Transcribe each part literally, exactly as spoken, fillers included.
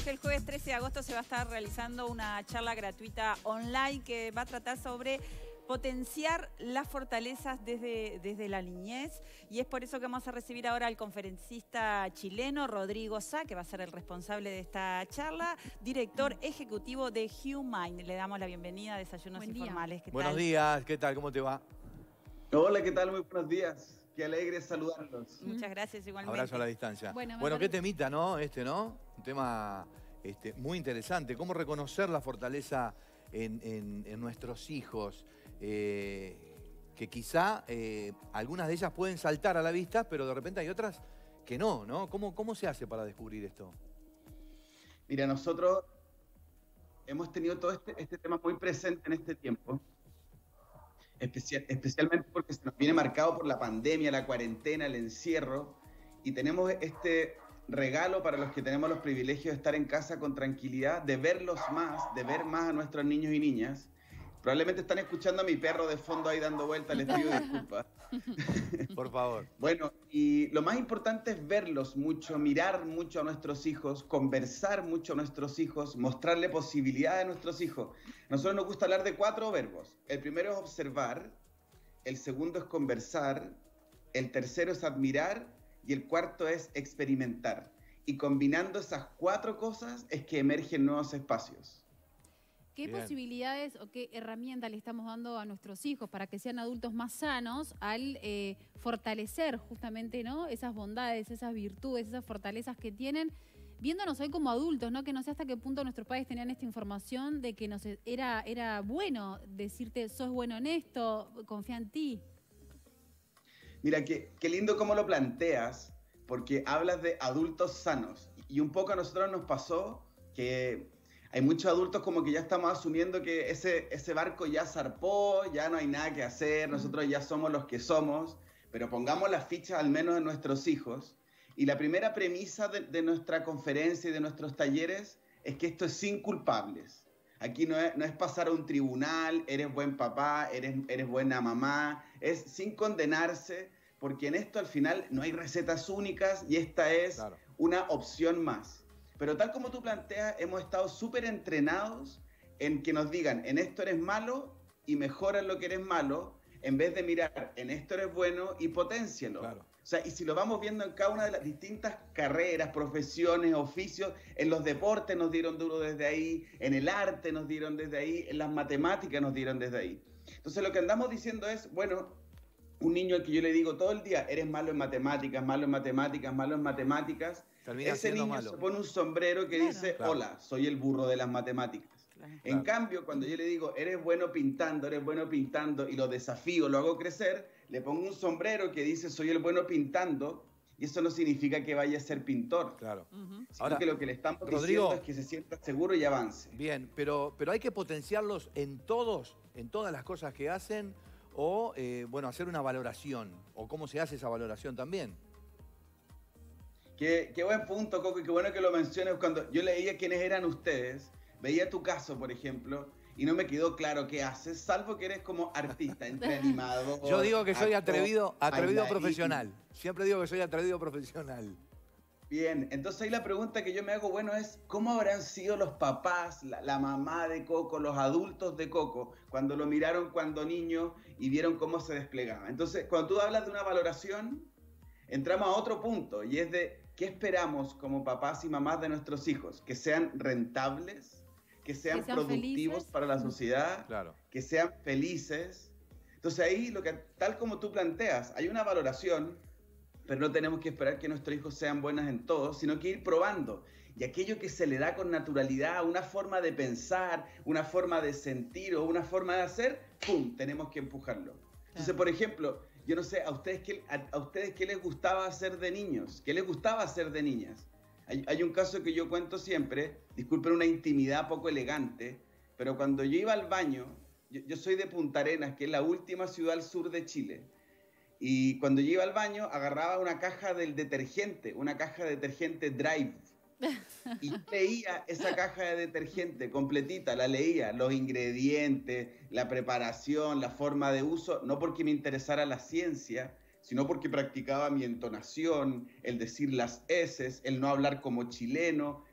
que el jueves trece de agosto se va a estar realizando una charla gratuita online que va a tratar sobre potenciar las fortalezas desde, desde la niñez, y es por eso que vamos a recibir ahora al conferencista chileno Rodrigo Sá, que va a ser el responsable de esta charla, director ejecutivo de HuMind. Le damos la bienvenida a Desayunos Informales. ¿Qué Buenos tal? días, ¿qué tal? ¿Cómo te va? Hola, ¿qué tal? Muy buenos días. Qué alegre saludarlos. Muchas gracias, igualmente. Abrazo a la distancia. Bueno, Bueno, parece... qué temita, ¿no? Este, ¿no? Un tema este, muy interesante. ¿Cómo reconocer la fortaleza en, en, en nuestros hijos? Eh, que quizá eh, algunas de ellas pueden saltar a la vista, pero de repente hay otras que no, ¿no? ¿Cómo, cómo se hace para descubrir esto? Mira, nosotros hemos tenido todo este, este tema muy presente en este tiempo, especial, especialmente porque se nos viene marcado por la pandemia, la cuarentena, el encierro, y tenemos este regalo para los que tenemos los privilegios de estar en casa con tranquilidad, de verlos más, de ver más a nuestros niños y niñas. Probablemente están escuchando a mi perro de fondo ahí dando vueltas, les pido disculpas. Por favor. Bueno, y lo más importante es verlos mucho, mirar mucho a nuestros hijos, conversar mucho a nuestros hijos, mostrarle posibilidades a nuestros hijos. A nosotros nos gusta hablar de cuatro verbos. El primero es observar, el segundo es conversar, el tercero es admirar y el cuarto es experimentar. Y combinando esas cuatro cosas es que emergen nuevos espacios. ¿Qué Bien. posibilidades o qué herramientas le estamos dando a nuestros hijos para que sean adultos más sanos al eh, fortalecer justamente, ¿no?, esas bondades, esas virtudes, esas fortalezas que tienen, viéndonos hoy como adultos, ¿no? Que no sé hasta qué punto nuestros padres tenían esta información de que nos era, era bueno decirte, sos bueno en esto, confía en ti. Mira, qué, qué lindo cómo lo planteas, porque hablas de adultos sanos. Y un poco a nosotros nos pasó que hay muchos adultos como que ya estamos asumiendo que ese, ese barco ya zarpó, ya no hay nada que hacer, nosotros ya somos los que somos, pero pongamos las fichas al menos en nuestros hijos. Y la primera premisa de, de nuestra conferencia y de nuestros talleres es que esto es sin culpables. Aquí no es, no es pasar a un tribunal, eres buen papá, eres, eres buena mamá, es sin condenarse, porque en esto al final no hay recetas únicas y esta es claro. una opción más. Pero tal como tú planteas, hemos estado súper entrenados en que nos digan, en esto eres malo y mejora lo que eres malo, en vez de mirar, en esto eres bueno y potencialo. Claro. O sea, y si lo vamos viendo en cada una de las distintas carreras, profesiones, oficios, en los deportes nos dieron duro desde ahí, en el arte nos dieron desde ahí, en las matemáticas nos dieron desde ahí. Entonces lo que andamos diciendo es, bueno, un niño al que yo le digo todo el día, eres malo en matemáticas, malo en matemáticas, malo en matemáticas, termina ese niño malo. se pone un sombrero que claro. dice, claro. hola, soy el burro de las matemáticas. Claro. En cambio, cuando yo le digo, eres bueno pintando, eres bueno pintando, y lo desafío, lo hago crecer, le pongo un sombrero que dice, soy el bueno pintando, y eso no significa que vaya a ser pintor. Claro. Uh-huh. Sino Ahora, que lo que le estamos Rodrigo, diciendo es que se sienta seguro y avance. Bien, pero, pero hay que potenciarlos en todos, en todas las cosas que hacen, o, eh, bueno, hacer una valoración, o cómo se hace esa valoración también. Qué, qué buen punto, Coco, y qué bueno que lo menciones. Cuando yo leía quiénes eran ustedes, veía tu caso, por ejemplo, y no me quedó claro qué haces, salvo que eres como artista, entre animador. Yo digo que soy actor, atrevido, atrevido bailarín. profesional. Siempre digo que soy atrevido profesional. Bien, entonces ahí la pregunta que yo me hago, bueno, es ¿cómo habrán sido los papás, la, la mamá de Coco, los adultos de Coco, cuando lo miraron cuando niño y vieron cómo se desplegaba? Entonces, cuando tú hablas de una valoración, entramos a otro punto, y es de ¿qué esperamos como papás y mamás de nuestros hijos? ¿Que sean rentables? ¿Que sean, que sean productivos felices para la sociedad? Claro. ¿Que sean felices? Entonces ahí, lo que, tal como tú planteas, hay una valoración, pero no tenemos que esperar que nuestros hijos sean buenos en todo, sino que ir probando. Y aquello que se le da con naturalidad, una forma de pensar, una forma de sentir o una forma de hacer, ¡pum!, tenemos que empujarlo. Entonces, por ejemplo, yo no sé, ¿a ustedes qué, a, a ustedes qué les gustaba hacer de niños? ¿Qué les gustaba hacer de niñas? Hay, hay un caso que yo cuento siempre, disculpen una intimidad poco elegante, pero cuando yo iba al baño, yo, yo soy de Punta Arenas, que es la última ciudad al sur de Chile, y cuando yo iba al baño agarraba una caja del detergente, una caja de detergente Drive, y leía esa caja de detergente completita, la leía, los ingredientes, la preparación, la forma de uso, no porque me interesara la ciencia, sino porque practicaba mi entonación, el decir las eses, el no hablar como chileno.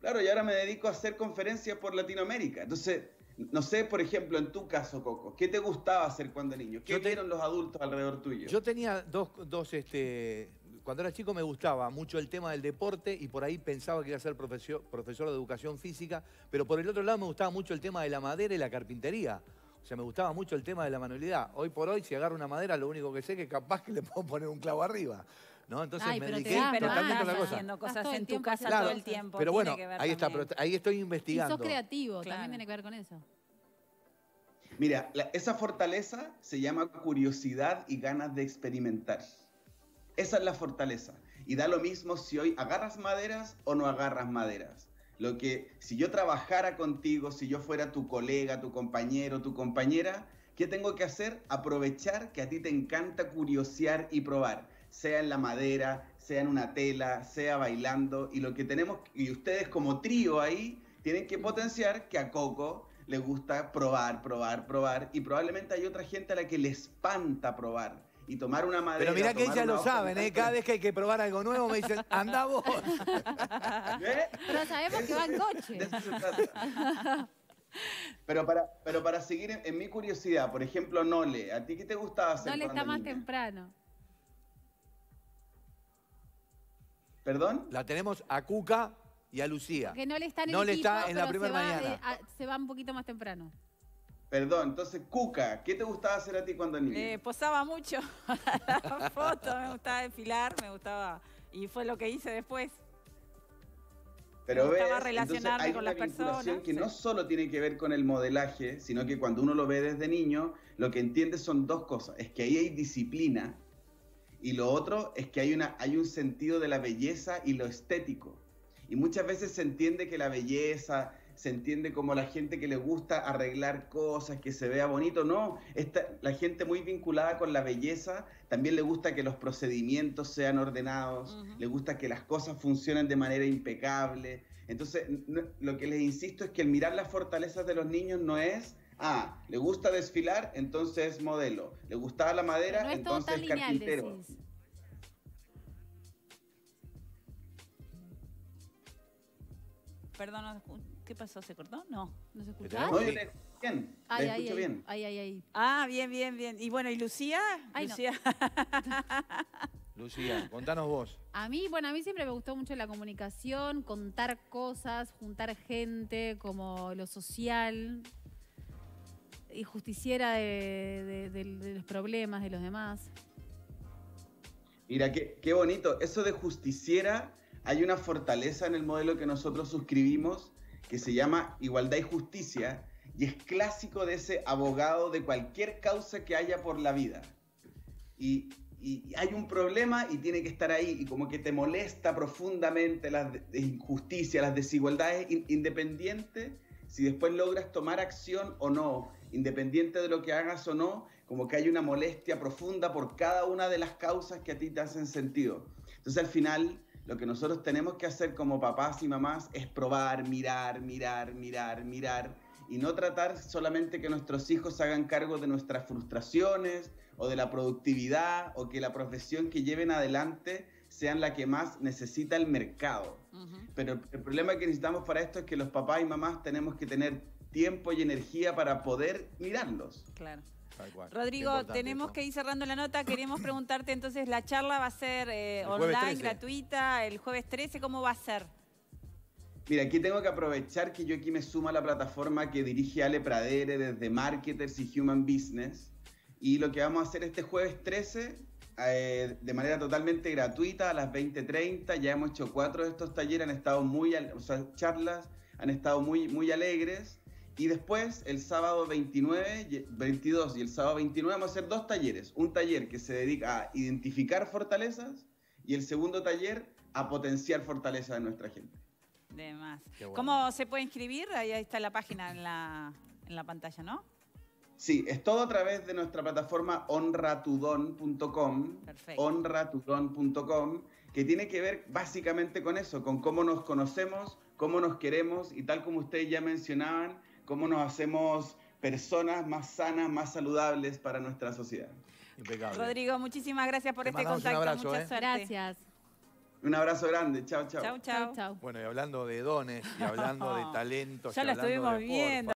Claro, y ahora me dedico a hacer conferencias por Latinoamérica. Entonces, no sé, por ejemplo, en tu caso, Coco, ¿qué te gustaba hacer cuando niño? ¿Qué Yo te- vieron los adultos alrededor tuyo? Yo tenía dos, dos este, cuando era chico me gustaba mucho el tema del deporte y por ahí pensaba que iba a ser profesor, profesor de educación física, pero por el otro lado me gustaba mucho el tema de la madera y la carpintería. O sea, me gustaba mucho el tema de la manualidad. Hoy por hoy, si agarro una madera, lo único que sé es que capaz que le puedo poner un clavo arriba, ¿no? Entonces Ay, me pero te dediqué da pero totalmente a estás otra cosa. haciendo Estás cosas todo el en tu tiempo casa haciendo todo el cosas. tiempo. Pero tiene bueno, que ver ahí está, también. pero ahí estoy Y investigando. sos creativo, Claro. también tiene que ver con eso. Mira, la- esa fortaleza se llama curiosidad y ganas de experimentar. Esa es la fortaleza. Y da lo mismo si hoy agarras maderas o no agarras maderas. Lo que, si yo trabajara contigo, si yo fuera tu colega, tu compañero, tu compañera, ¿qué tengo que hacer? Aprovechar que a ti te encanta curiosear y probar. Sea en la madera, sea en una tela, sea bailando. Y lo que tenemos, y ustedes como trío ahí, tienen que potenciar que a Coco le gusta probar, probar, probar. Y probablemente hay otra gente a la que le espanta probar. Y tomar una madera. Pero mirá que tomar ellas una lo hoja saben, de ¿eh? Cada vez que hay que probar algo nuevo me dicen, anda vos. ¿Eh? Pero sabemos que va en coche. De eso se trata. Pero para, pero para seguir en, en mi curiosidad, por ejemplo, Nole, ¿a ti qué te gustaba hacer No le está cuando más niña? temprano. ¿Perdón? La tenemos a Cuca y a Lucía. Que no le está en el No le equipo, está en la pero primera se va, mañana. eh, a- se va un poquito más temprano. Perdón, entonces, Cuca, ¿qué te gustaba hacer a ti cuando niña? Eh, posaba mucho la foto, me gustaba desfilar, me gustaba. Y fue lo que hice después. Pero me gustaba ves, relacionarme entonces hay con una las vinculación personas, que sí. no solo tiene que ver con el modelaje, sino que cuando uno lo ve desde niño, lo que entiende son dos cosas. Es que ahí hay disciplina y lo otro es que hay, una, hay un sentido de la belleza y lo estético. Y muchas veces se entiende que la belleza, se entiende como la gente que le gusta arreglar cosas, que se vea bonito. No, esta, la gente muy vinculada con la belleza también le gusta que los procedimientos sean ordenados, Ujú. le gusta que las cosas funcionen de manera impecable. Entonces, no- lo que les insisto es que el mirar las fortalezas de los niños no es, ah, le gusta desfilar, entonces es modelo. Le gustaba la madera, No es todo entonces tan es lineal, carpintero. decís. Perdón, no escu- ¿qué pasó? ¿Se cortó? No. ¿Nos tenemos? escuchás? No, Sí. yo te escucho bien, Ay, te ay, escucho ay, bien. ay, ay, ay. Ah, bien, bien, bien. Y bueno, ¿y Lucía? Ay, no. Lucía. Lucía, contanos vos. A mí, bueno, a mí siempre me gustó mucho la comunicación, contar cosas, juntar gente, como lo social, y justiciera de, de- de- de los problemas de los demás. Mira, qué, qué bonito. Eso de justiciera, hay una fortaleza en el modelo que nosotros suscribimos que se llama Igualdad y Justicia y es clásico de ese abogado de cualquier causa que haya por la vida. Y, y hay un problema y tiene que estar ahí y como que te molesta profundamente las de- de injusticias, las desigualdades, in- independiente si después logras tomar acción o no, independiente de lo que hagas o no, como que hay una molestia profunda por cada una de las causas que a ti te hacen sentido. Entonces al final lo que nosotros tenemos que hacer como papás y mamás es probar, mirar, mirar, mirar, mirar y no tratar solamente que nuestros hijos hagan cargo de nuestras frustraciones o de la productividad o que la profesión que lleven adelante sean la que más necesita el mercado. Ujú. Pero el, el problema que necesitamos para esto es que los papás y mamás tenemos que tener tiempo y energía para poder mirarlos. Claro. Tal cual. Rodrigo, Qué importante tenemos eso. que ir cerrando la nota. Queremos preguntarte entonces, la charla va a ser eh, El jueves online, trece. gratuita, el jueves trece, ¿cómo va a ser? Mira, aquí tengo que aprovechar que yo aquí me sumo a la plataforma que dirige Ale Pradere desde Marketers y Human Business. Y lo que vamos a hacer este jueves trece, eh, de manera totalmente gratuita, a las veinte treinta. Ya hemos hecho cuatro de estos talleres, han estado muy, al- o sea, charlas, han estado muy, muy alegres. Y después, el sábado veintinueve, y- veintidós y el sábado veintinueve, vamos a hacer dos talleres. Un taller que se dedica a identificar fortalezas y el segundo taller a potenciar fortalezas de nuestra gente. De más. Qué bueno. ¿Cómo se puede inscribir? Ahí está la página en la, en la pantalla, ¿no? Sí, es todo a través de nuestra plataforma honratudon punto com, Perfecto. honratudon punto com, que tiene que ver básicamente con eso, con cómo nos conocemos, cómo nos queremos y tal como ustedes ya mencionaban, cómo nos hacemos personas más sanas, más saludables para nuestra sociedad. Impecable. Rodrigo, muchísimas gracias por Te este mandamos un contacto. abrazo, Mucha ¿eh? suerte. Gracias. Un abrazo grande. Chao, chao. Chau, chau. Chau, chau. Bueno, y hablando de dones, y hablando de talentos, Ya y lo hablando estuvimos de, viendo. porfa,